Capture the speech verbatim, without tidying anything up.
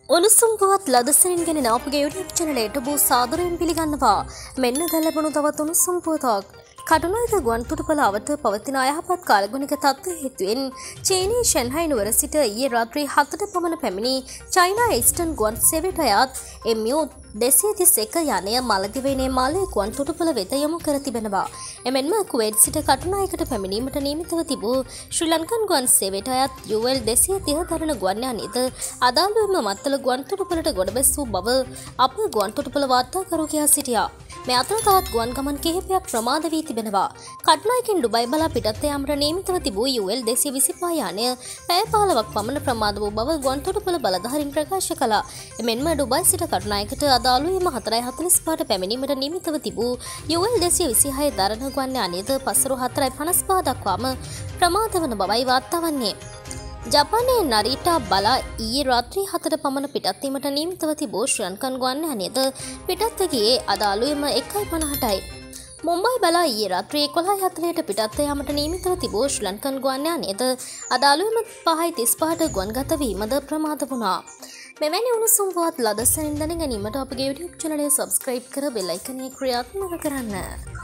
උණුසුම් පුවත් ලදසනින් ගෙන අපගේ YouTube චැනලයට බෝ සාදරයෙන් පිළිගන්නවා. මෙන්න දැන් ලැබුණු තවත් උණුසුම් පුවතක්. කටුනායක ගුවන්තොටුපළ අවට පවතින අයහපත් කාලගුණික තත්ත්ව හේතුවෙන් චීනයේ ෂැන්හයි නුවර සිට ඊයේ රාත්‍රී හතට පමණ පැමිණි චයිනා ඊස්ටර්න් ගුවන් සේවයට අයත් එම් යූ දෙසිය තිස් එක යනය මලදිවයිනේ මාලේ ගුවන්තොටුපළ වෙත යොමු කර තිබෙනවා. එමෙන්ම කුවේට් සිට කටුනායකට පැමිණීමට නියමිතව තිබූ ශ්‍රී ලංකන් ගුවන් සේවයට අයත් යූ එල් දෙසිය තිහ දරන ගුවන් යානයද අදාළවම මත්තල ගුවන්තොටුපළට ගොඩබැසූ බව අප ගුවන්තොටුපළ වාර්තාකරු කියා සිටියා. මේ අතර තවත් ගුවන් ගමන් කිහිපයක් ප්‍රමාද වී තිබෙනවා. කටුනායකින් ඩුබයි බලා පිටත් යාමට නියමිතව තිබූ යූ එල් දෙසිය විසිපහ යානය පැය පහළොවක් පමණ ප්‍රමාද වූ බව ගුවන්තොටුපළ බලධාරීන් ප්‍රකාශ කළා. එමෙන්ම ඩුබයි සිට කටුනායකට අදාළුවම හතරයි හතළිස් පහට පැමිණීමට නියමිතව තිබූ යූ එල් දෙසිය විසිහය දරන ගුවන් යානයද පස්වරු හතරයි පනස් පහ දක්වාම ප්‍රමාද වන බවයි වාර්තා වන්නේ. ජපානයේ නරීටා බලා ඊයේ රාත්‍රී හතට පමණ පිටත් වීමට නියමිතව තිබූ ශ්‍රී ලංකන් ගුවන් යානයද පිටත් ගියේ අදාළුවම එකයි පනහටයි. මුම්බයි බලා ඊයේ රාත්‍රී එකොළහයි හතළිහට පිටත් යාමට නියමිතව තිබූ ශ්‍රී ලංකන් ගුවන් යානයද අදාළුවම පහයි තිස් පහට ගුවන්ගත වීමද ප්‍රමාද වුණා. මෙවැනි උණුසුම් පුවත් ලදසනින් දැන ගැනීමට අපගේ YouTube චැනලය සබ්ස්ක්‍රයිබ් කර බෙල් අයිකනය ක්‍රියාත්මක කරන්න.